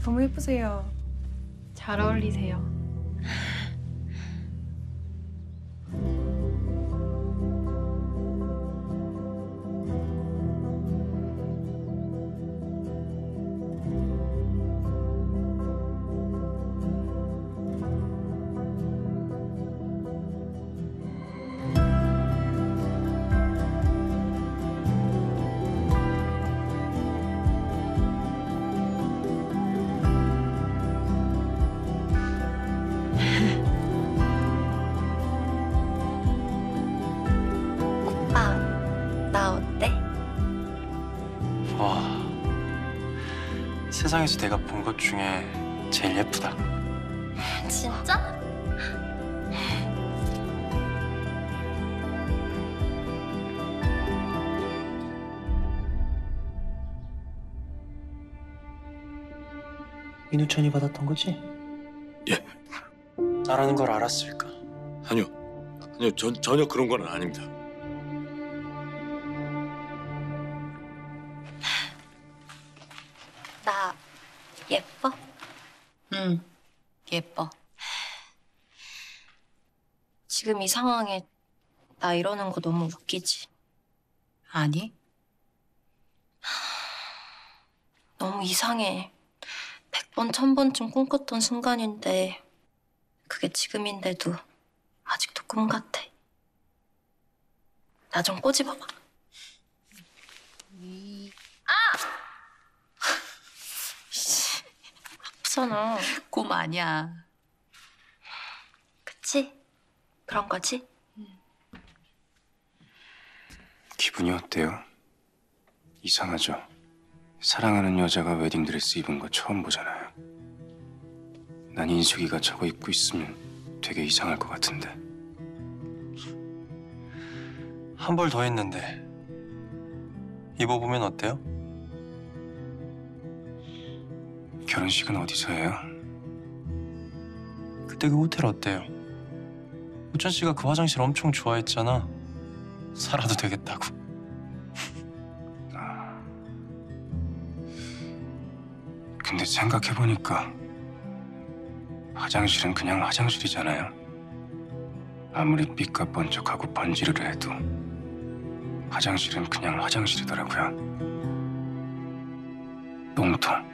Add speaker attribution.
Speaker 1: 너무 예쁘세요. 잘 어울리세요.
Speaker 2: 오빠, 나 어때?
Speaker 3: 와, 세상에서 내가 본 것 중에 제일 예쁘다.
Speaker 2: 진짜?
Speaker 3: 민우천이 받았던 거지?
Speaker 4: 예.
Speaker 3: 나라는 걸 알았을까?
Speaker 4: 아니요. 전혀 그런 건 아닙니다.
Speaker 2: 나 예뻐?
Speaker 5: 응, 예뻐.
Speaker 2: 지금 이 상황에 나 이러는 거 너무 웃기지?
Speaker 5: 아니?
Speaker 2: 너무 이상해. 100번, 1000번쯤 꿈꿨던 순간인데 그게 지금인데도 아직도 꿈 같아. 나 좀 꼬집어봐. 씨, 아프잖아.
Speaker 5: 꿈 아니야.
Speaker 2: 그치? 그런 거지?
Speaker 3: 기분이 어때요? 이상하죠? 사랑하는 여자가 웨딩드레스 입은 거 처음 보잖아요. 난 인숙이가 저거 입고 있으면 되게 이상할 것 같은데. 한 벌 더 했는데 입어보면 어때요? 결혼식은 어디서 해요? 그때 그 호텔 어때요? 우천 씨가 그 화장실 엄청 좋아했잖아. 살아도 되겠다고. 근데 생각해보니까 화장실은 그냥 화장실이잖아요. 아무리 삐까 번쩍하고 번지르르 해도 화장실은 그냥 화장실이더라고요. 똥통.